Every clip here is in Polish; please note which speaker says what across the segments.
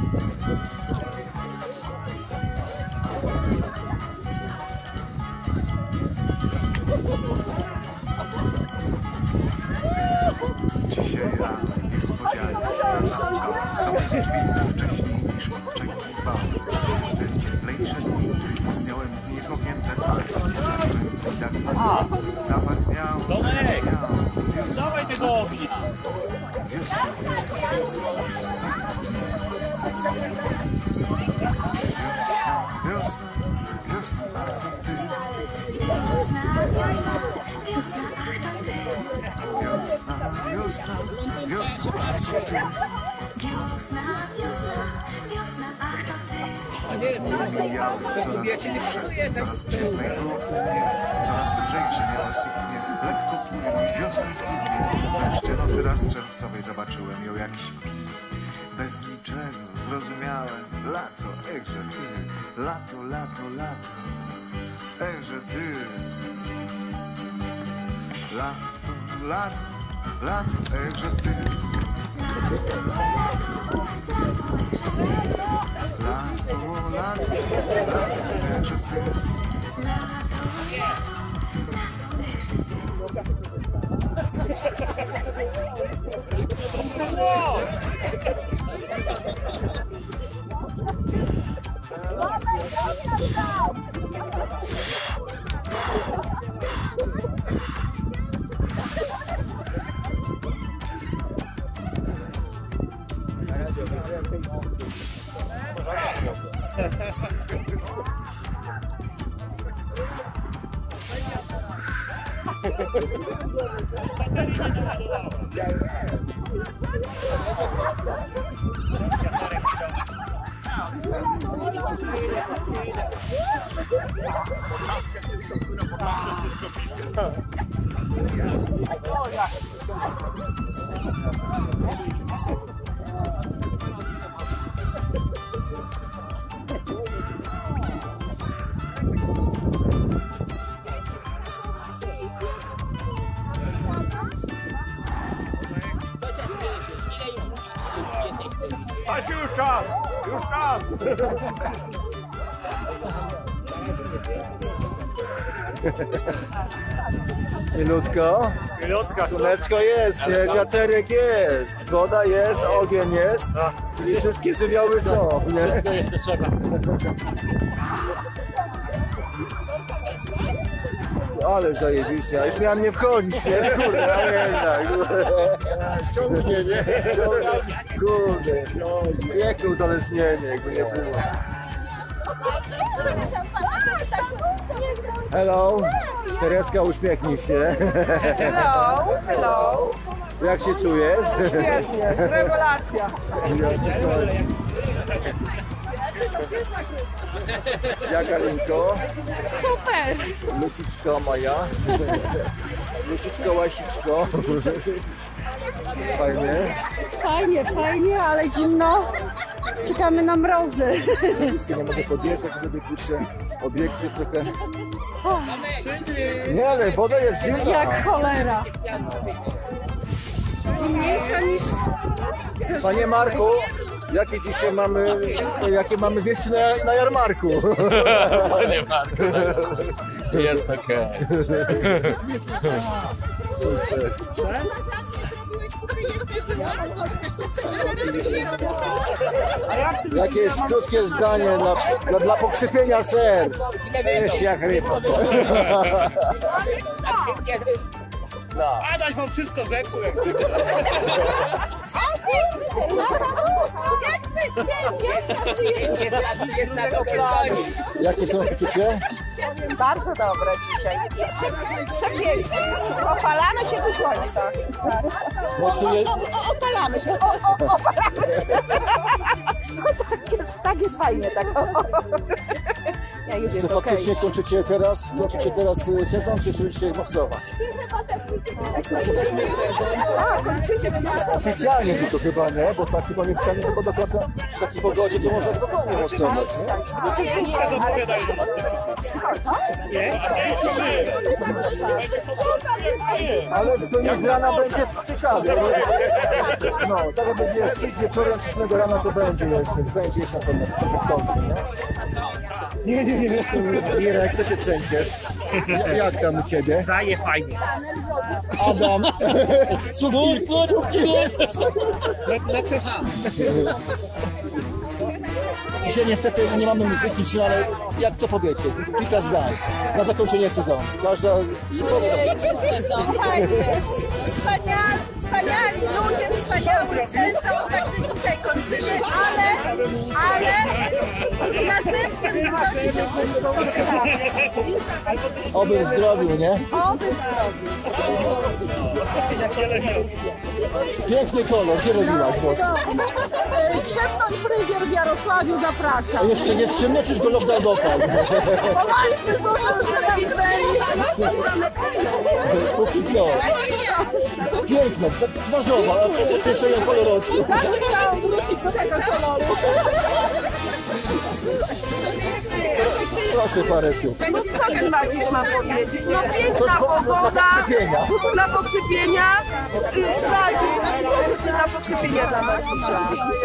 Speaker 1: Dzisiaj rano niespodzianie zamknął do drzwi wcześniej niż oczekiwałem. Przyszły ten cieplejsze dni, zdjąłem z niej zmoknięte palto, posadziłem i zakładam. Zapach miał, wiosna.
Speaker 2: Dawaj tego ognia!
Speaker 1: Wiosna, wiosna, wiosna. Wiosna, wiosna, ach to ty.
Speaker 3: Wiosna, wiosna, wiosna, ach to ty.
Speaker 1: Wiosna, wiosna, wiosna, ach to ty.
Speaker 3: Wiosna, wiosna, wiosna, ach to ty.
Speaker 1: Mijały coraz dłuższe, coraz ciemniej było u mnie, coraz lżejsze miała suknie, lekko płynie wiosny studnie. Wreszcie nocy raz czerwcowej zobaczyłem ją jak śpi. Bez niczego zrozumiałem, lato, echże ty, lato, lato, lato, echże ty. Lato, lato, lato, echże ty. Lato, lato, lato, echże ty.
Speaker 2: Już czas! Już czas!
Speaker 4: Milutko.
Speaker 2: Pilotka,
Speaker 4: Słoneczko jest, nie? Wiaterek jest, woda jest, ogień jest, czyli wszystkie żywioły są, nie?
Speaker 2: wszystko jest co trzeba.
Speaker 4: Ale zajebiście, a już miałem nie wchodzić, nie? Kurde, ale jednak. Ciągnie, nie? Kurde, piękne uzależnienie, jakby nie było. Hello, Tereska, uśmiechnij się.
Speaker 5: Hello, hello.
Speaker 4: Jak się czujesz?
Speaker 5: Świetnie, rewelacja.
Speaker 4: Jak Alinko?
Speaker 5: Super.
Speaker 4: Lusiczko moja. Lusiczko, łasiczko. Fajnie.
Speaker 5: Fajnie, fajnie, ale zimno. Czekamy na mrozy.
Speaker 4: Wszystkie nie mogę podjeżdżać, żeby kurczę obiektyw trochę... Nie, ale woda jest zimna.
Speaker 5: Jak cholera. Zimniejsza niż...
Speaker 4: Panie Marku, jakie mamy wieści na jarmarku?
Speaker 2: Panie Marku, jest okej.
Speaker 4: Super. Jakieś krótkie zdanie dla pokrzepienia serc. Wiesz, jak ryba.
Speaker 2: Adaś wam wszystko zepsuł.
Speaker 4: Jakie są uczucie?
Speaker 6: Bardzo dobre dzisiaj. Przepięknie. Opalamy się do słońca.
Speaker 4: Mocuje...
Speaker 6: Opalamy się. Opalamy się. Tak jest fajnie. Tak. już jest
Speaker 4: Czy faktycznie kończycie teraz sezon, czy się mocować?
Speaker 6: Tak, kończycie wymasować.
Speaker 4: Oficjalnie tylko chyba, nie? Bo tak chyba nieoficjalnie chyba do końca w takiej pogodzie to można spokojnie mocować, nie? Ale pewnie z rana będzie ciekawie. No, tak jakby wiesz, wieczorem czy 8 rana to będzie jeszcze na pewno w kątach, nie? Nie. Mirek, co się trzęsiesz? Jak tam u ciebie?
Speaker 7: Zaje fajnie.
Speaker 4: Adam. Cukki.
Speaker 7: Lecę.
Speaker 4: Dzisiaj niestety nie mamy muzyki, ale jak co powiecie? Kilka zdań na zakończenie sezonu. Każda
Speaker 5: Słuchajcie, wspaniali ludzie, wspaniały sezon, także dzisiaj kończymy, ale w następnym sezonie się wszyscy spotkamy.
Speaker 4: oby w zdrowiu, nie?
Speaker 5: Oby zdrowi.
Speaker 4: Piękny kolor, gdzie robiłaś włos?
Speaker 5: Krzepnąć fryzjer w Jarosławiu, zapraszam.
Speaker 4: A jeszcze nie strzymnie, czyż go lockdown dopadł?
Speaker 5: Powoli fryzurze już zamknęli.
Speaker 4: Póki co. Piękne, tak twarzowa, a określenia kolor oczu.
Speaker 5: Zawsze chciałam wrócić do tego koloru.
Speaker 4: Proszę parę słów.
Speaker 6: No co ci Maciuś mam powiedzieć? No
Speaker 4: To
Speaker 6: piękna
Speaker 4: jest
Speaker 6: pogoda.
Speaker 4: dla pokrzypienia.
Speaker 6: Dla pokrzypienia. Dla pokrzypienia dla Maciusia.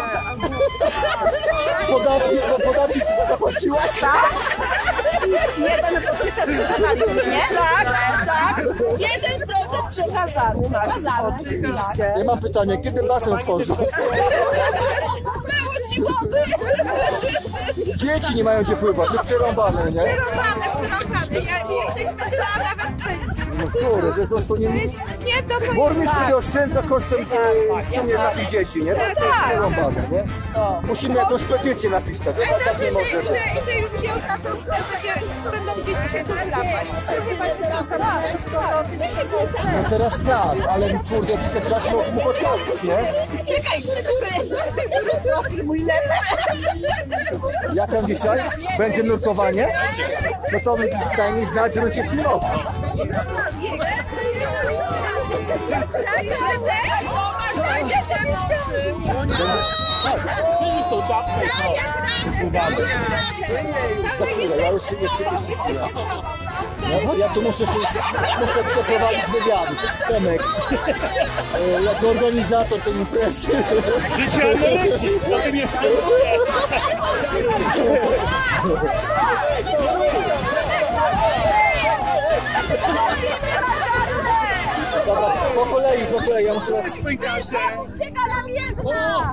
Speaker 4: Podatki zapłaciłaś?
Speaker 6: Tak? Jeden procent przekazany, nie? Tak. 1% przekazany. Oczywiście.
Speaker 4: Ja mam pytanie, kiedy basen otworzą?
Speaker 6: Mało ci wody.
Speaker 4: Dzieci nie mają gdzie pływać, to przerąbane, nie?
Speaker 6: Przerobane. Jesteśmy za nawet przejść.
Speaker 4: No kurde, to jest po prostu nie...
Speaker 6: Nie do
Speaker 4: Burmistrz sobie oszczędza kosztem w sumie naszych dzieci, nie? To jest przerąbane, nie? Musimy jakąś petycję napisać, że tak nie może być.
Speaker 6: Że już nie oznaczą które będą dzieci się tu wracać.
Speaker 4: No teraz tak, ale kurde, przez ten czas mógł otworzyć, nie?
Speaker 6: Czekaj, który profil mój lepszy.
Speaker 4: Jak tam dzisiaj? Będzie nurkowanie? No to daj mi znać, żebym cię filmował.
Speaker 7: Tą czapkę
Speaker 4: Za chwilę, ja już się nie chwilę. Ja tu muszę przeprowadzić wywiad. Temek, jako organizator tej imprezy.
Speaker 7: Życie Ameryki! Co ty mieszkasz?
Speaker 4: Dobra, po kolei, ja muszę was...
Speaker 5: Czeka nam jedna!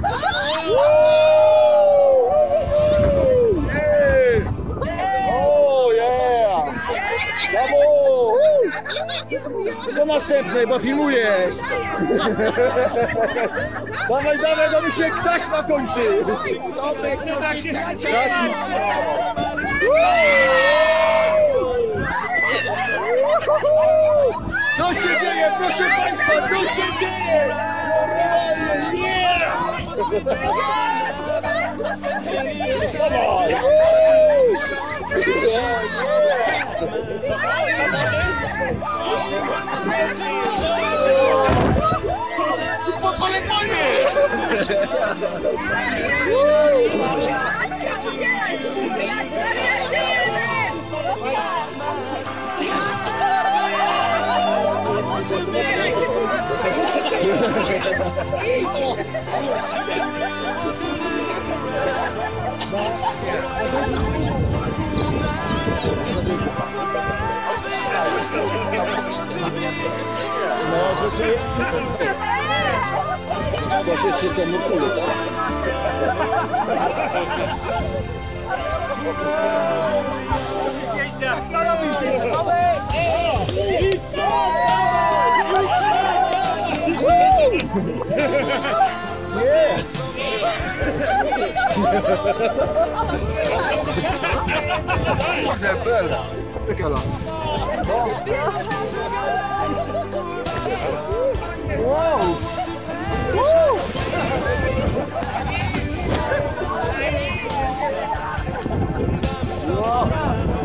Speaker 4: Oh yeah! Brawo! Do następnej, bo filmuję! Dawaj, bo mi się taśma kończy! Taśma! Co się dzieje, proszę Państwa, co się dzieje? Normalnie, nie! Dawaj! No, to się temu kule, tak? Czekala. Wow! Wow!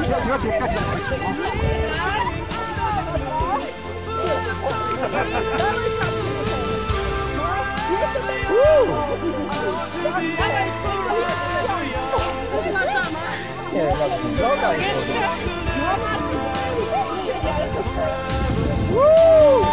Speaker 4: Nie, droga jest.
Speaker 5: Woo!